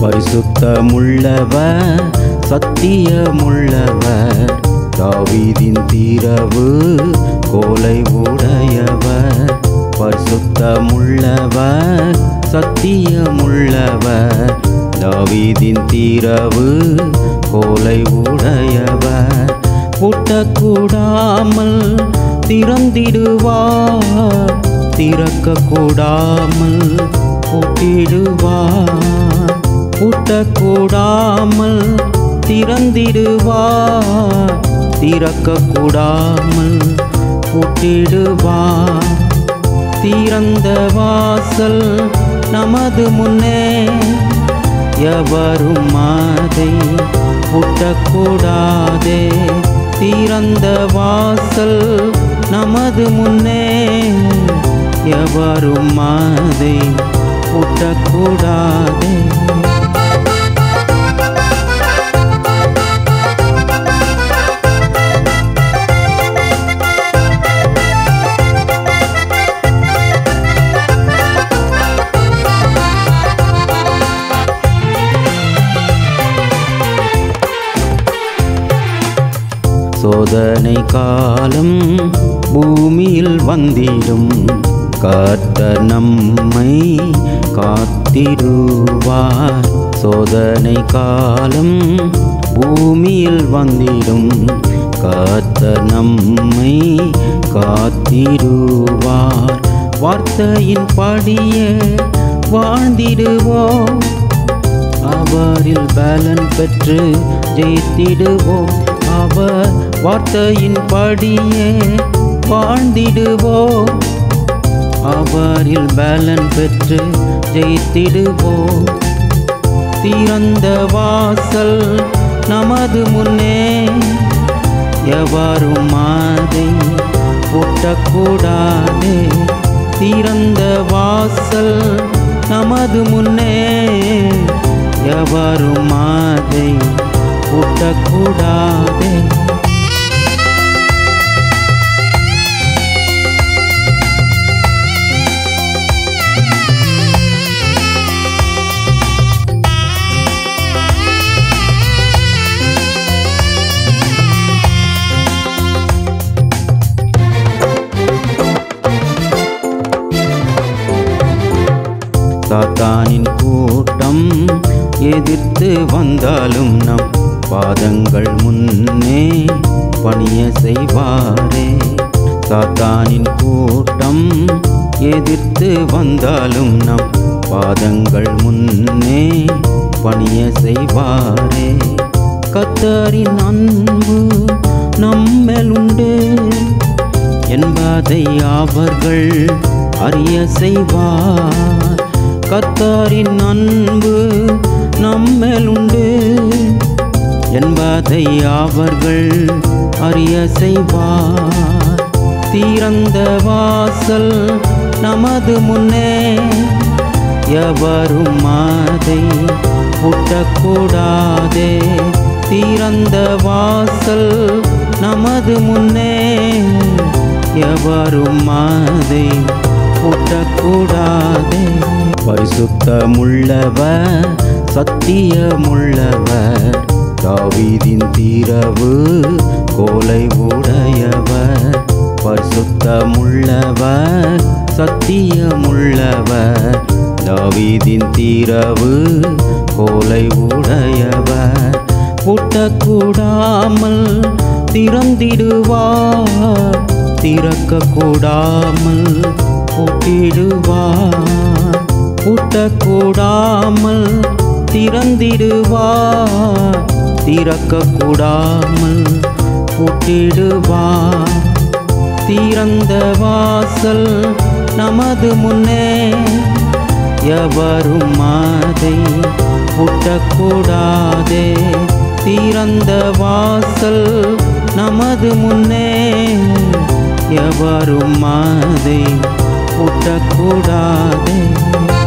பரிசுத்தமுள்ளவர் சத்தியமுள்ளவர் தாவீதின் தீரவு கோலை உடையவர். பரிசுத்தமுள்ளவர் சத்தியமுள்ளவர் தாவீதின் தீரவு கோலை உடையவர். பூட்டக்கூடாமல் திறந்திடுவார், திறக்கக்கூடாமல் பூட்டிடுவார். பூட்டக்கூடாமல் திறந்திடுவார், திறக்கக்கூடாமல் பூட்டிடுவார். திறந்த வாசல் நமது முன்னே எவரும் அதை பூட்டக்கூடாதே. திறந்த வாசல் நமது முன்னே எவரும் அதை பூட்டக்கூடாதே. சோதனை காலம் பூமியில் வந்திடும், கர்த்தர் நம்மை காத்திடுவார். சோதனை காலம் பூமியில் வந்திடும், கர்த்தர் நம்மை காத்திடுவார். வார்த்தையின் படியே வாழ்ந்திடுவோம், அவரில் பலன் பெற்று ஜெயித்திடுவோம். அவர் வார்த்தையின் படியே வாழ்ந்திடுவோம், அவரில் பலன் பெற்று ஜெயித்திடுவோம். திறந்த வாசல் நமது முன்னே எவரும் அதை பூட்டக்கூடாதே. திறந்த வாசல் நமது முன்னே எவரும் அதை பூட்டக்கூடாதே. சாத்தானின் கூட்டம் எதிர்த்து வந்தாலும் நம் பாதங்கள் முன்னே பணிய செய்வாரே. சாத்தானின் கூட்டம் எதிர்த்து வந்தாலும் நம் பாதங்கள் முன்னே பணிய செய்வாரே. கர்த்தரின் அன்பு நம்மேல் உண்டு என்பதை அவர்கள் அறிய செய்வார். கர்த்தரின் அன்பு நம்மேல் உண்டு என்பதை அவர்கள் அறிய செய்வார். திறந்த வாசல் நமது முன்னே எவரும் அதை பூட்டக்கூடாதே. திறந்த வாசல் நமது முன்னே எவரும் அதை பூட்டக்கூடாதே. பரிசுத்தமுள்ளவர் சத்தியமுள்ளவர் தாவீதின் தீரவு கோலை உடையவர். பரிசுத்தமுள்ளவர் சத்தியமுள்ளவர் தாவீதின் தீரவு கோலை உடையவர். பூட்டக்கூடாமல் திறந்திடுவார், திறக்கக்கூடாமல் பூட்டிடுவார். பூட்டக்கூடாமல் திறந்திடுவார், திறக்கக்கூடாமல் பூட்டிடுவார். திறந்த வாசல் நமது முன்னே எவரும் அதை பூட்டக்கூடாதே. திறந்த வாசல் நமது முன்னே எவரும் அதை பூட்டக்கூடாதே.